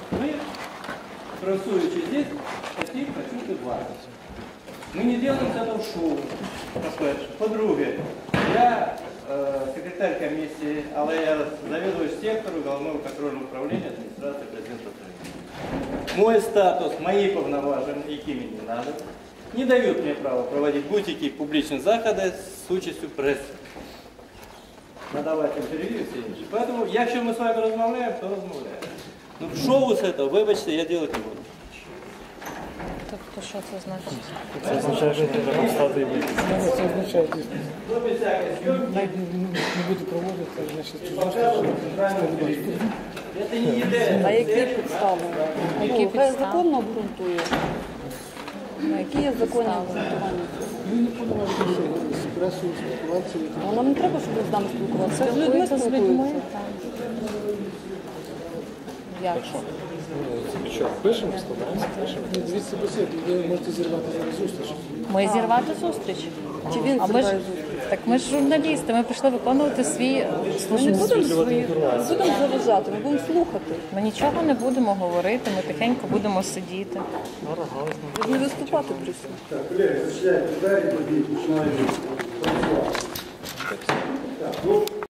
Мы, красуючи здесь, хотим почувствовать важность. Мы не делаем с этого шоу. По-друге, я секретарь комиссии, але я заведующий сектору Головного контрольного управления администрации президента Украины. Мой статус, мои повноважения, якими не надо, не дают мне права проводить будь-які публічні заходи з участю преси. Надавати інтерв'ю і все інше. Поэтому, якщо ми з вами розмовляємо, то розмовляємо. Ну, шоу з цього, вибачте, я робити не буду. Тобто, що це значить? Це означає, що не треба встати і вийти. Це означає, що не буде проводити, значить, Це не ідея. А які підстави? Які Хай підстави? законно обґрунтує. Які є законні обґрунтування? ми не повинні з пресою спілкуватися. Ну, нам не треба, щоб ви з нами спілкувалися. Це з людьми Спілкуються з людьми, спілкуються. так. Як? Що, пишемо, складаємося, пишемо. Дивіться бесіду, ви можете зірвати зараз зустріч. Ми зірвати зустріч? Чи він А ми ж, зриває зустріч? так ми ж журналісти, ми прийшли виконувати свій Ми не службу. будемо заважати, ми будемо слухати. Ми нічого не будемо говорити, ми тихенько будемо сидіти. Ви не виступати прийшли. Так, колеги, зачиняйте двері, тоді починаємо працювати. Так, ну,